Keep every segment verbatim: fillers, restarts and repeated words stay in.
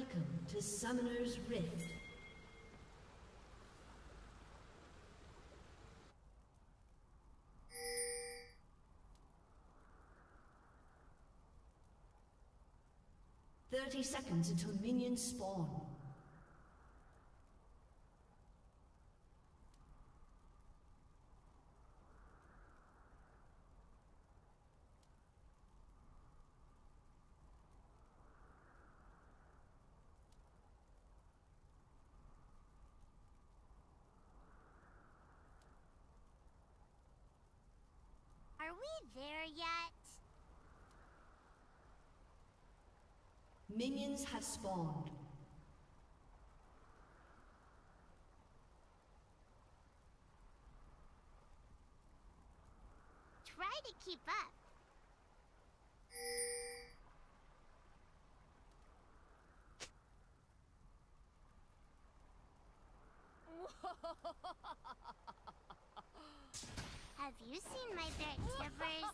Welcome to Summoner's Rift. Thirty seconds until minions spawn. Are we there yet? Minions have spawned. Try to keep up. Have you seen my bear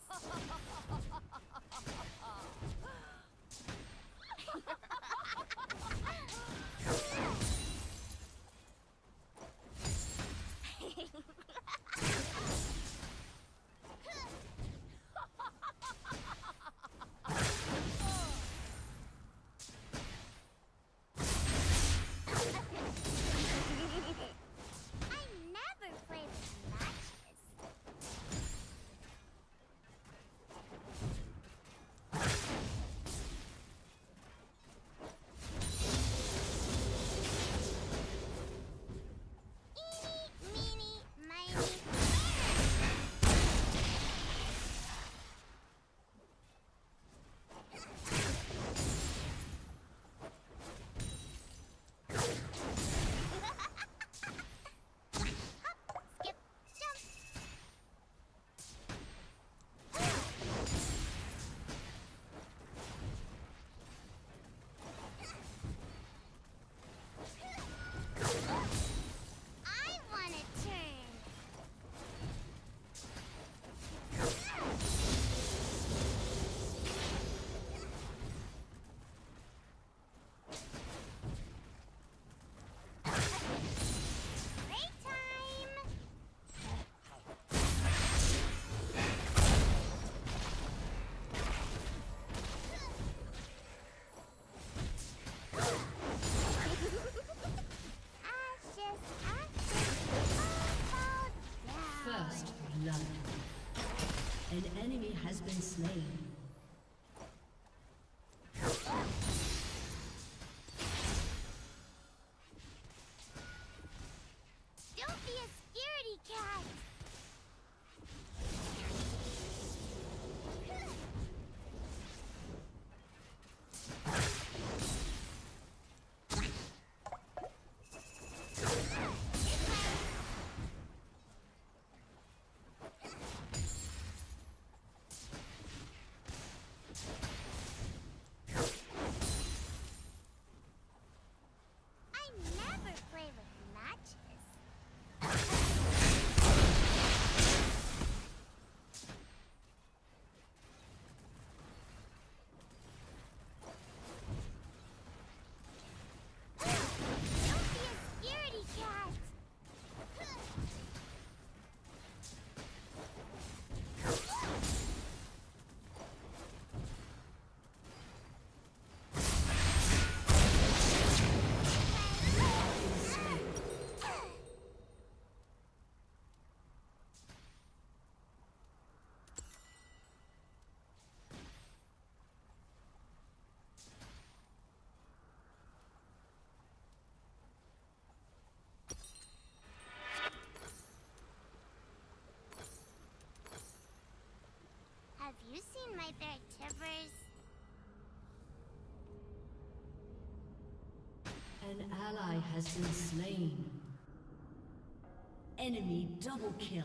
First blood. An enemy has been slain. Don't be a scaredy cat! Have you seen my bear Tibbers? An ally has been slain. Enemy double kill.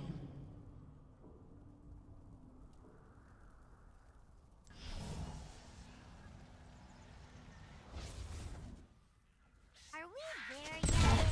Are we there yet?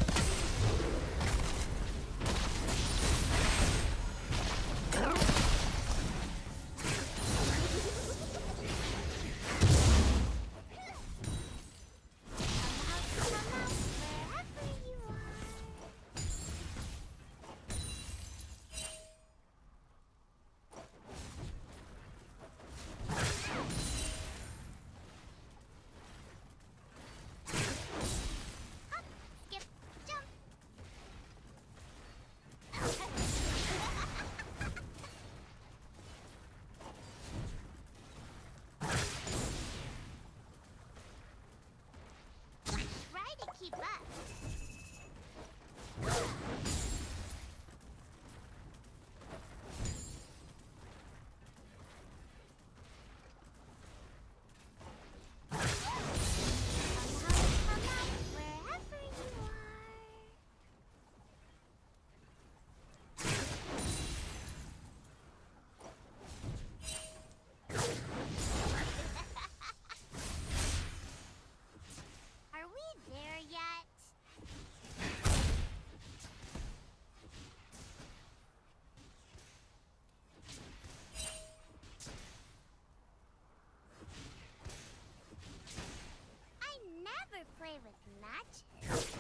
play with matches.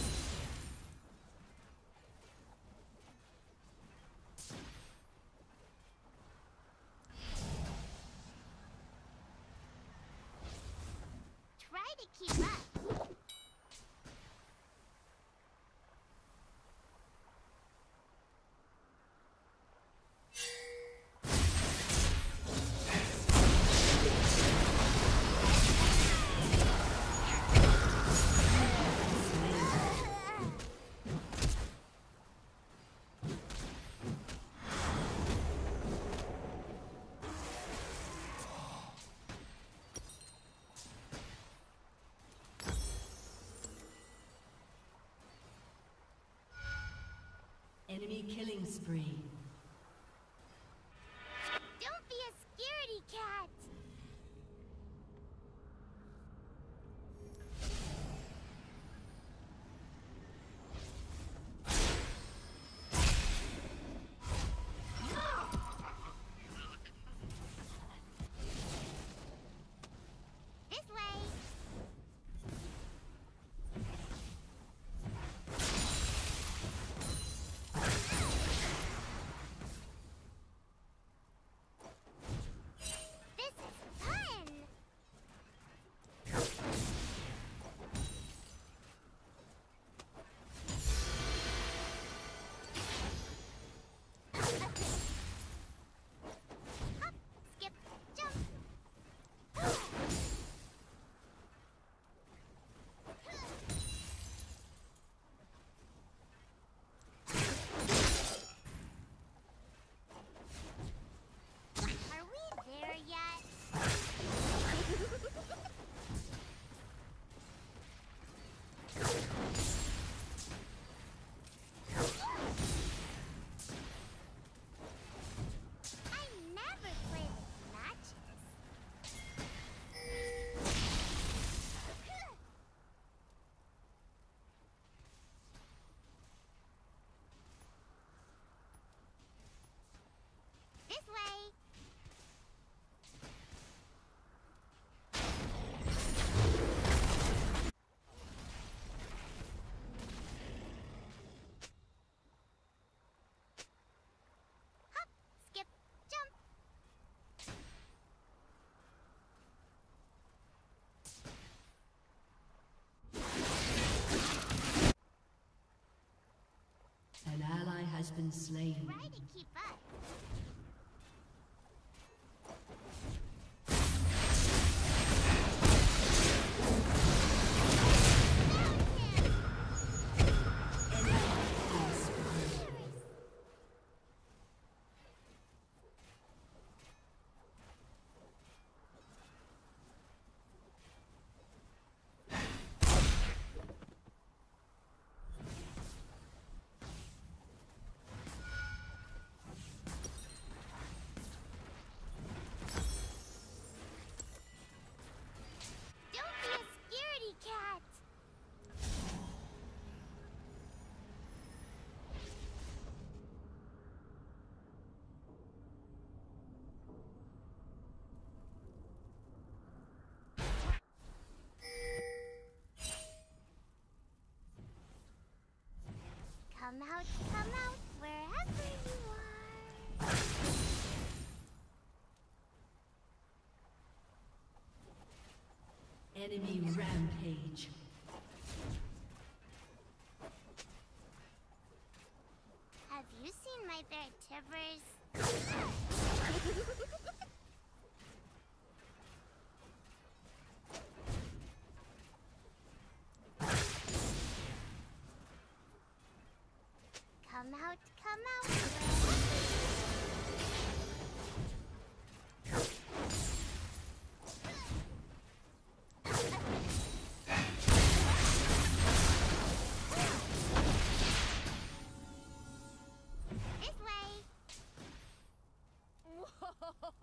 Try to keep up. Enemy killing spree. Don't be a scaredy cat. This way. This is fun. Hop, skip, jump. Are we there yet? I never play with matches. This way. Hop, skip, jump. An ally has been slain. Try to keep up. Found him. Don't be a scaredy cat. Come out, come out, wherever you are. Enemy rampage. Have you seen my bear Tivers? Come out, come out. This way. Whoa!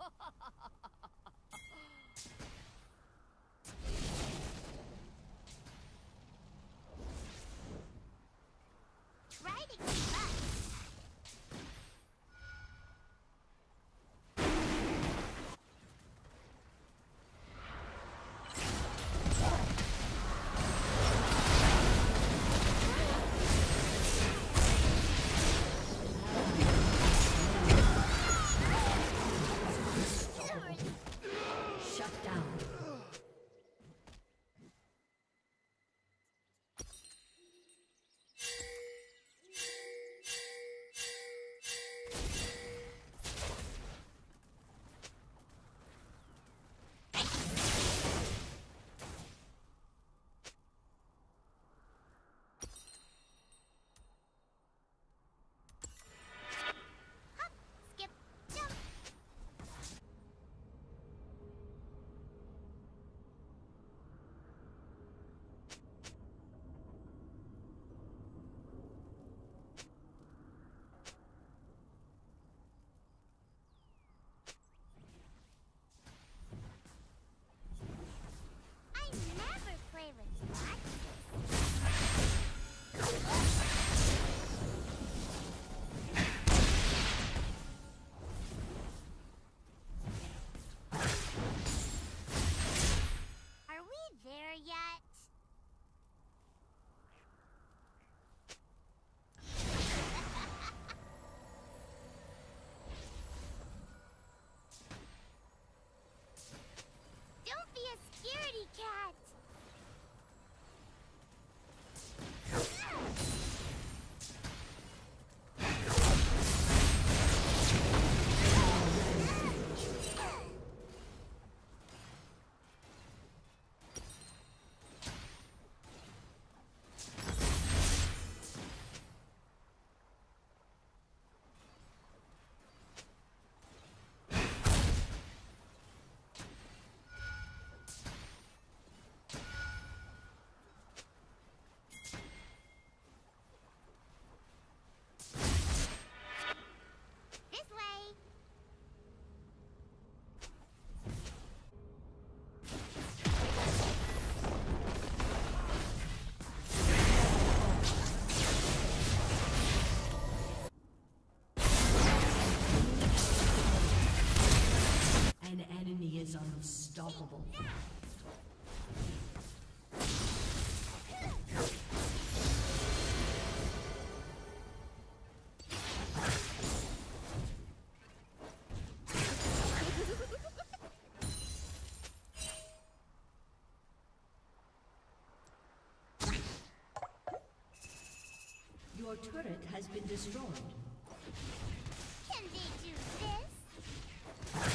turret has been destroyed. Can they do this?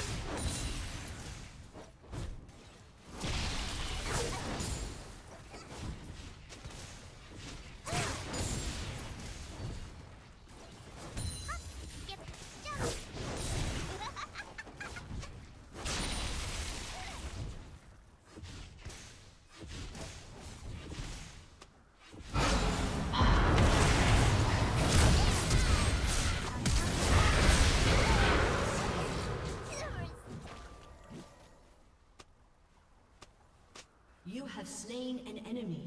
You have slain an enemy.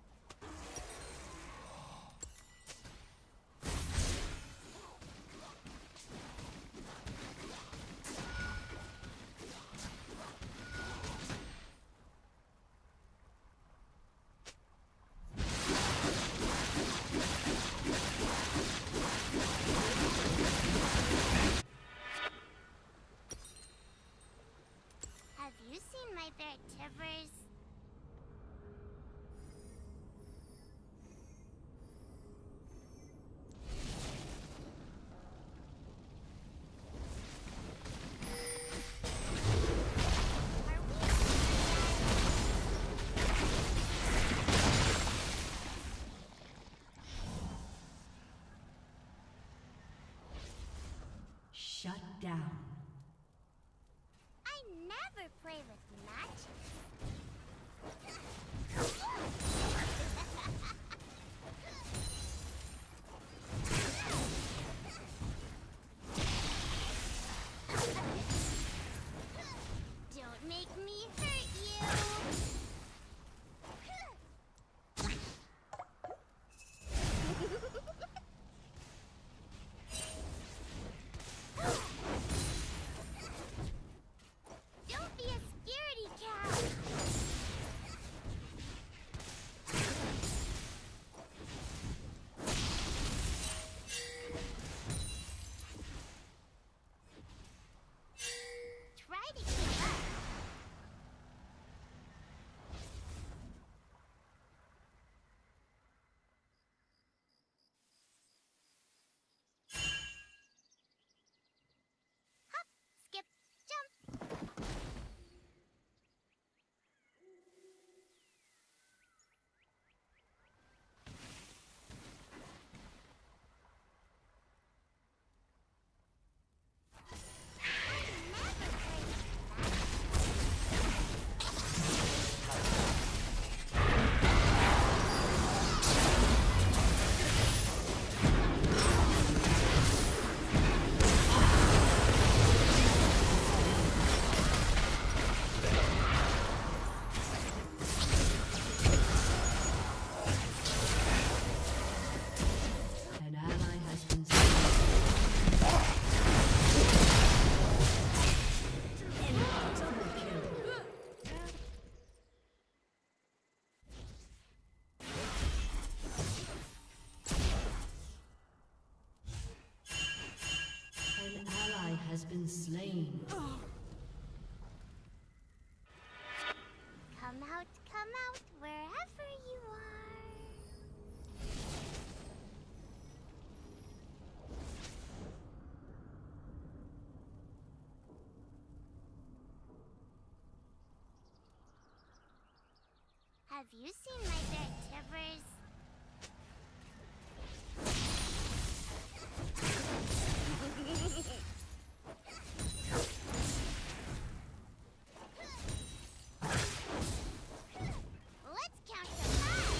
Have you seen my bear Tivers? Shut down. I never play with matches. Don't make me hurt you. Don't be a scaredy cat. Try to keep up. Hop, skip, jump. An ally has been slain. Double kill. An ally has been slain. Come out, come out, wherever you are. Have you seen my bear Tivers? Let's count the miles.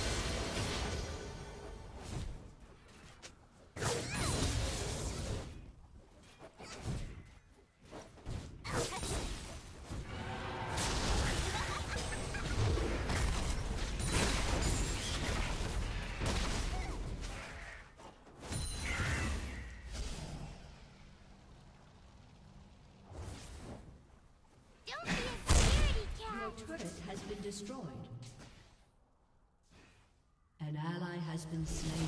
Don't be a scaredy cat. Your turret has been destroyed. An ally has been slain.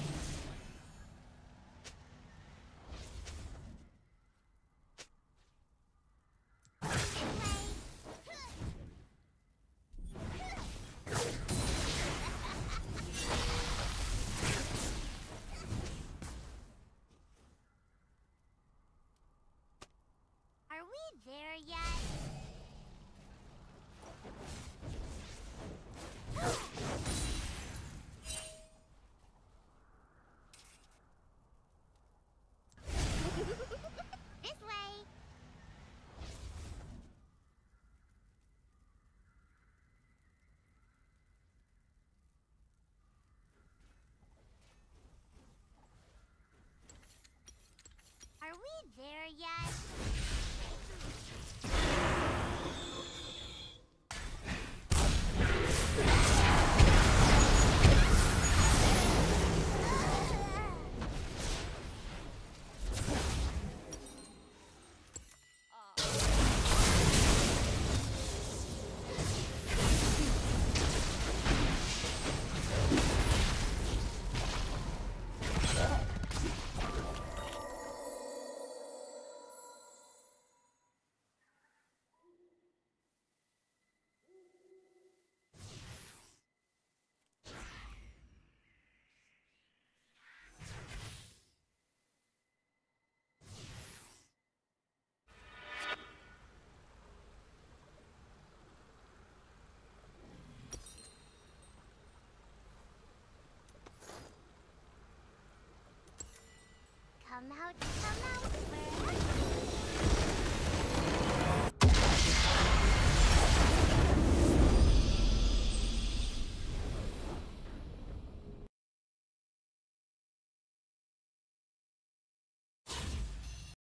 there yet? Come out, come out.